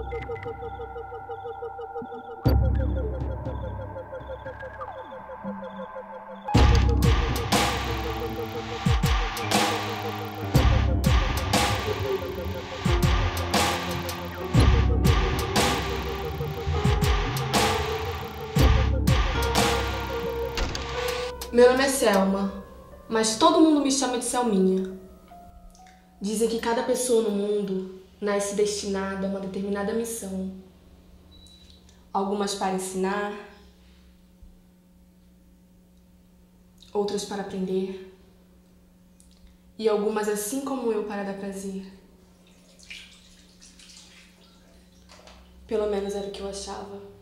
Meu nome é Selma, mas todo mundo me chama de Selminha. Dizem que cada pessoa no mundo nasce destinada a uma determinada missão. Algumas para ensinar, outras para aprender, e algumas, assim como eu, para dar prazer. Pelo menos era o que eu achava.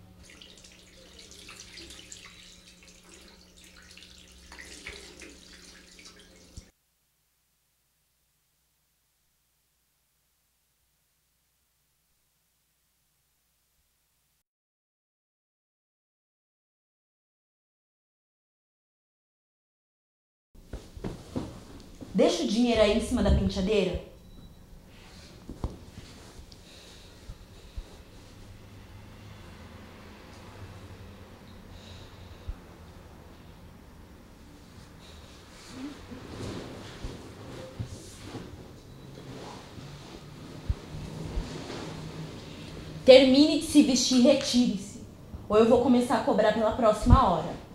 Deixa o dinheiro aí em cima da penteadeira. Termine de se vestir e retire-se, ou eu vou começar a cobrar pela próxima hora.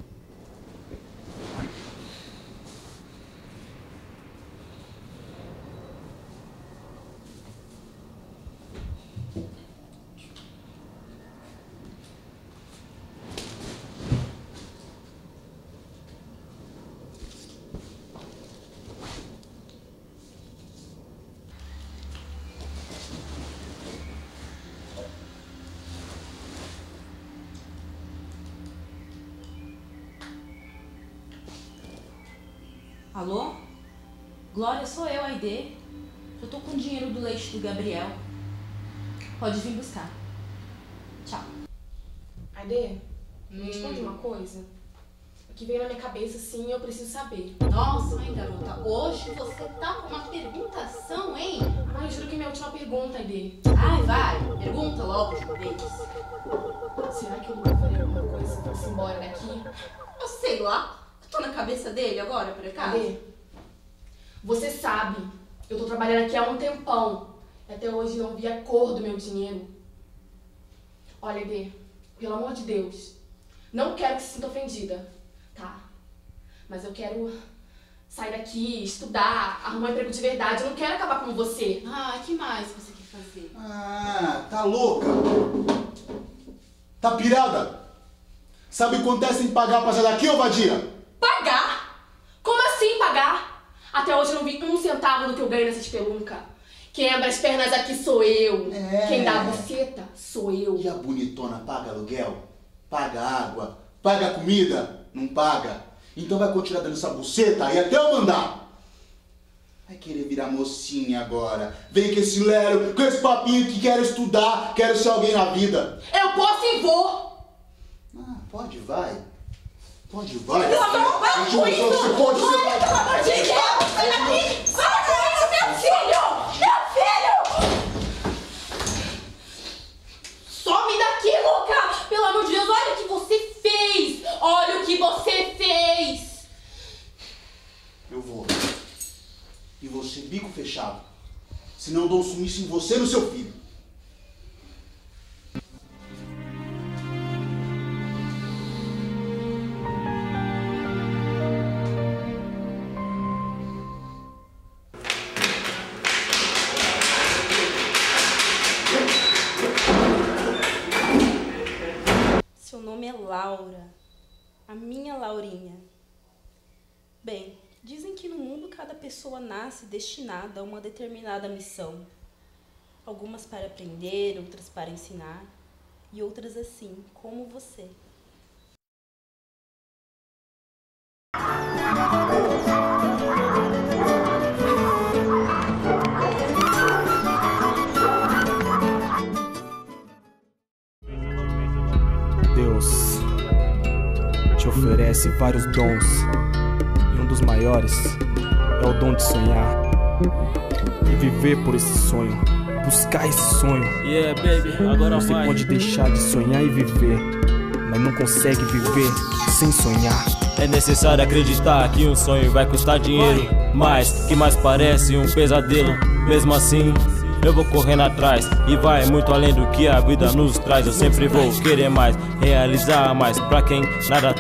Alô? Glória, sou eu, Aide. Eu tô com o dinheiro do leite do Gabriel. Pode vir buscar. Tchau. Aide, me responde uma coisa. O que veio na minha cabeça, sim, eu preciso saber. Nossa, mãe garota, hoje você tá com uma perguntação, hein? Ai, juro que é minha última pergunta, Aide. Ai, vai, pergunta logo de uma vez. Será que eu nunca faria alguma coisa pra se embora daqui? Eu sei lá. Tô na cabeça dele agora, por acaso? Aide, você sabe, eu tô trabalhando aqui há um tempão. E até hoje não vi a cor do meu dinheiro. Olha, Aide, pelo amor de Deus, não quero que se sinta ofendida, tá? Mas eu quero sair daqui, estudar, arrumar um emprego de verdade. Eu não quero acabar com você. Ah, que mais você quer fazer? Ah, tá louca? Tá pirada? Sabe quanto é sem pagar pra sair daqui, ô vadia? Pagar? Como assim pagar? Até hoje eu não vi um centavo do que eu ganho nessa espelunca. Quem abre as pernas aqui sou eu. Quem dá a buceta sou eu. E a bonitona paga aluguel? Paga água? Paga comida? Não paga? Então vai continuar dando essa buceta aí até eu mandar. Vai querer virar mocinha agora. Vem com esse lero, com esse papinho que quero estudar, quero ser alguém na vida. Eu posso e vou. Ah, pode, vai. Pode, vai. Pelo amor, para com isso! Você pode, você vai. Pelo amor de Deus! Sai daqui! Para com isso, meu filho! Meu filho! Some daqui, louca! Pelo amor de Deus, olha o que você fez! Olha o que você fez! Eu vou. E você, bico fechado. Senão eu dou um sumiço em você e no seu filho. Seu nome é Laura, a minha Laurinha. Bem, dizem que no mundo cada pessoa nasce destinada a uma determinada missão. Algumas para aprender, outras para ensinar, e outras assim, como você. Deus te oferece vários dons, e um dos maiores é o dom de sonhar e viver por esse sonho. buscar esse sonho. Yeah, baby, agora Você vai. pode deixar de sonhar e viver, mas não consegue viver sem sonhar. É necessário acreditar que um sonho vai custar dinheiro, mas que mais parece um pesadelo. Mesmo assim, eu vou correndo atrás e vai muito além do que a vida nos traz. Eu sempre vou querer mais, realizar mais. Pra quem nada